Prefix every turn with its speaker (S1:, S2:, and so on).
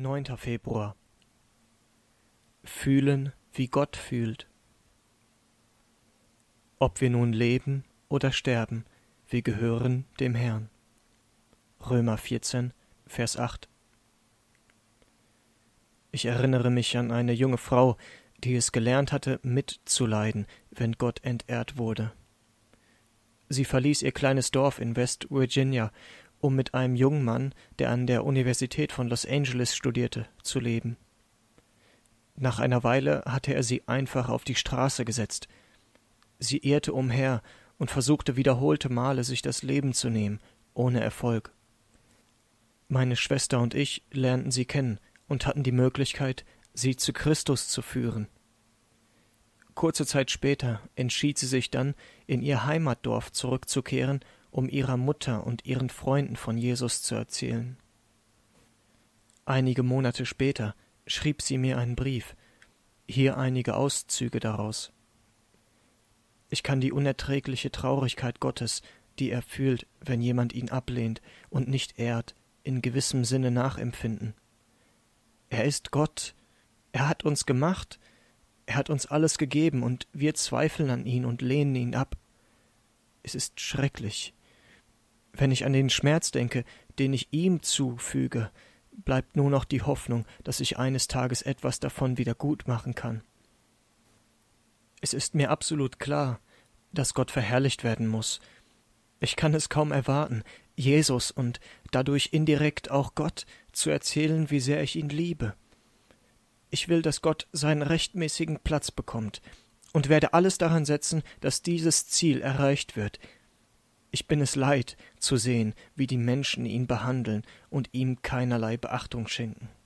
S1: 9. Februar. Fühlen, wie Gott fühlt. Ob wir nun leben oder sterben, wir gehören dem Herrn. Römer 14, Vers 8. Ich erinnere mich an eine junge Frau, die es gelernt hatte, mitzuleiden, wenn Gott entehrt wurde. Sie verließ ihr kleines Dorf in West Virginia, um mit einem jungen Mann, der an der Universität von Los Angeles studierte, zu leben. Nach einer Weile hatte er sie einfach auf die Straße gesetzt. Sie irrte umher und versuchte wiederholte Male, sich das Leben zu nehmen, ohne Erfolg. Meine Schwester und ich lernten sie kennen und hatten die Möglichkeit, sie zu Christus zu führen. Kurze Zeit später entschied sie sich dann, in ihr Heimatdorf zurückzukehren, um ihrer Mutter und ihren Freunden von Jesus zu erzählen. Einige Monate später schrieb sie mir einen Brief, hier einige Auszüge daraus. Ich kann die unerträgliche Traurigkeit Gottes, die er fühlt, wenn jemand ihn ablehnt und nicht ehrt, in gewissem Sinne nachempfinden. Er ist Gott, er hat uns gemacht, er hat uns alles gegeben und wir zweifeln an ihn und lehnen ihn ab. Es ist schrecklich. Wenn ich an den Schmerz denke, den ich ihm zufüge, bleibt nur noch die Hoffnung, dass ich eines Tages etwas davon wieder gut machen kann. Es ist mir absolut klar, dass Gott verherrlicht werden muss. Ich kann es kaum erwarten, Jesus und dadurch indirekt auch Gott zu erzählen, wie sehr ich ihn liebe. Ich will, dass Gott seinen rechtmäßigen Platz bekommt und werde alles daran setzen, dass dieses Ziel erreicht wird. Ich bin es leid, zu sehen, wie die Menschen ihn behandeln und ihm keinerlei Beachtung schenken.